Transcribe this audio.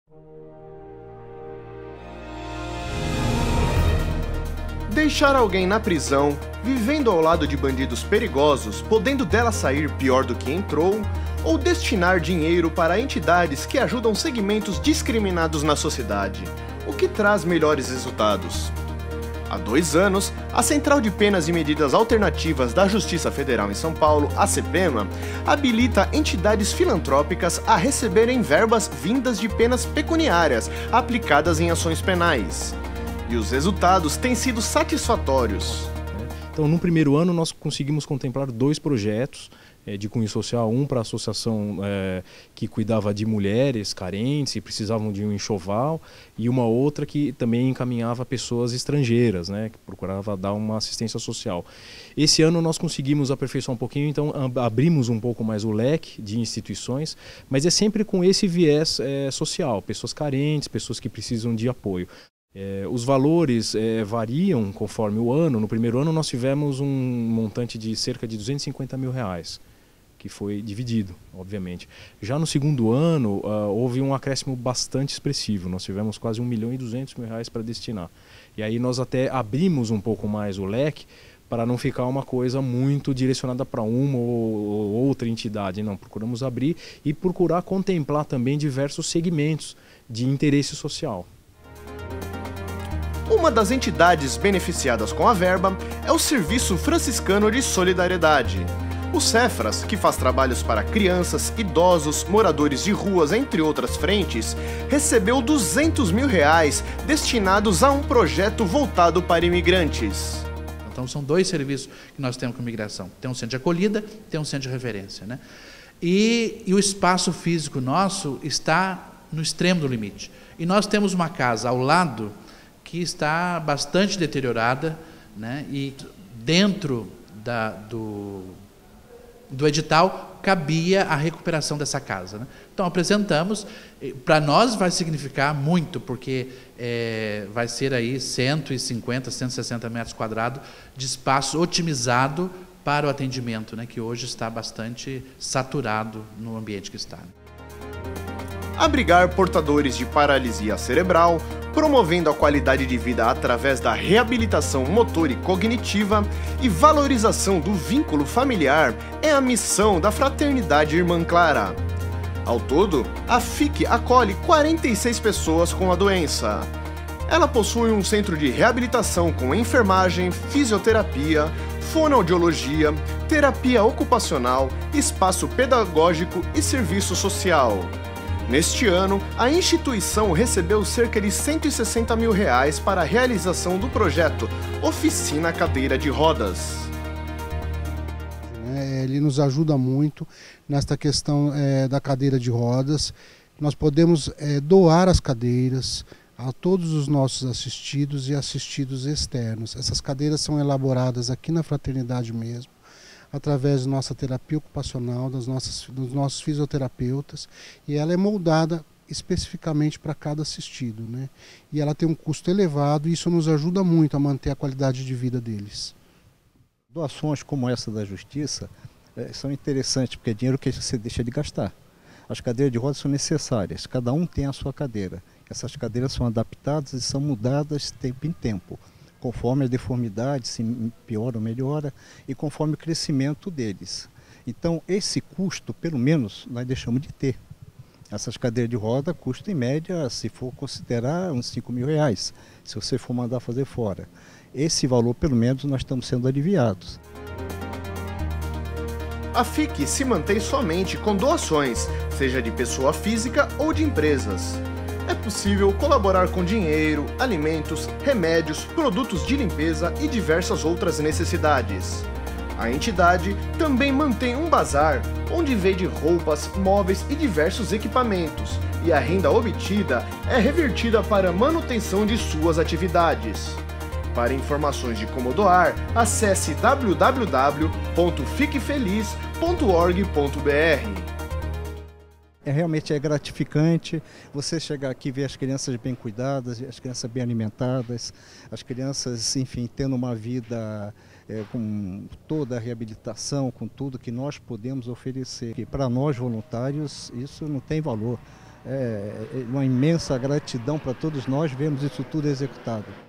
Deixar alguém na prisão, vivendo ao lado de bandidos perigosos, podendo dela sair pior do que entrou, ou destinar dinheiro para entidades que ajudam segmentos discriminados na sociedade, o que traz melhores resultados. Há 2 anos, a Central de Penas e Medidas Alternativas da Justiça Federal em São Paulo, a CEPEMA, habilita entidades filantrópicas a receberem verbas vindas de penas pecuniárias aplicadas em ações penais. E os resultados têm sido satisfatórios. Então, no primeiro ano, nós conseguimos contemplar 2 projetos de cunho social, um para a associação que cuidava de mulheres carentes e precisavam de um enxoval, e uma outra que também encaminhava pessoas estrangeiras, né, que procurava dar uma assistência social. Esse ano nós conseguimos aperfeiçoar um pouquinho, então abrimos um pouco mais o leque de instituições, mas é sempre com esse viés social, pessoas carentes, pessoas que precisam de apoio. Os valores variam conforme o ano. No primeiro ano nós tivemos um montante de cerca de R$250 mil, que foi dividido, obviamente. Já no segundo ano houve um acréscimo bastante expressivo, nós tivemos quase R$1.200.000 para destinar. E aí nós até abrimos um pouco mais o leque para não ficar uma coisa muito direcionada para uma ou outra entidade. Não, procuramos abrir e procurar contemplar também diversos segmentos de interesse social. Uma das entidades beneficiadas com a verba é o Serviço Franciscano de Solidariedade. O Cefras, que faz trabalhos para crianças, idosos, moradores de ruas, entre outras frentes, recebeu R$200 mil destinados a um projeto voltado para imigrantes. Então são 2 serviços que nós temos com imigração. Tem um centro de acolhida, tem um centro de referência, né? E o espaço físico nosso está no extremo do limite. E nós temos uma casa ao lado que está bastante deteriorada, né? E dentro do edital cabia a recuperação dessa casa, né? Então apresentamos, para nós vai significar muito, porque vai ser aí 150, 160 metros quadrados de espaço otimizado para o atendimento, né? Que hoje está bastante saturado no ambiente que está. Abrigar portadores de paralisia cerebral, promovendo a qualidade de vida através da reabilitação motor e cognitiva e valorização do vínculo familiar é a missão da Fraternidade Irmã Clara. Ao todo, a FIC acolhe 46 pessoas com a doença. Ela possui um centro de reabilitação com enfermagem, fisioterapia, fonoaudiologia, terapia ocupacional, espaço pedagógico e serviço social. Neste ano, a instituição recebeu cerca de R$160 mil para a realização do projeto Oficina Cadeira de Rodas. Ele nos ajuda muito nesta questão da cadeira de rodas. Nós podemos doar as cadeiras a todos os nossos assistidos e assistidos externos. Essas cadeiras são elaboradas aqui na fraternidade mesmo, através da nossa terapia ocupacional, dos nossos fisioterapeutas, e ela é moldada especificamente para cada assistido, né? E ela tem um custo elevado e isso nos ajuda muito a manter a qualidade de vida deles. Doações como essa da Justiça são interessantes, porque é dinheiro que você deixa de gastar. As cadeiras de rodas são necessárias, cada um tem a sua cadeira. Essas cadeiras são adaptadas e são mudadas de tempo em tempo, conforme a deformidade, se piora ou melhora, e conforme o crescimento deles. Então, esse custo, pelo menos, nós deixamos de ter. Essas cadeiras de roda custam, em média, se for considerar, uns R$5 mil, se você for mandar fazer fora. Esse valor, pelo menos, nós estamos sendo aliviados. A FIC se mantém somente com doações, seja de pessoa física ou de empresas. É possível colaborar com dinheiro, alimentos, remédios, produtos de limpeza e diversas outras necessidades. A entidade também mantém um bazar, onde vende roupas, móveis e diversos equipamentos, e a renda obtida é revertida para a manutenção de suas atividades. Para informações de como doar, acesse www.fiquefeliz.org.br. Realmente é gratificante você chegar aqui e ver as crianças bem cuidadas, as crianças bem alimentadas, as crianças, enfim, tendo uma vida com toda a reabilitação, com tudo que nós podemos oferecer. E para nós voluntários isso não tem valor. uma imensa gratidão para todos nós vermos isso tudo executado.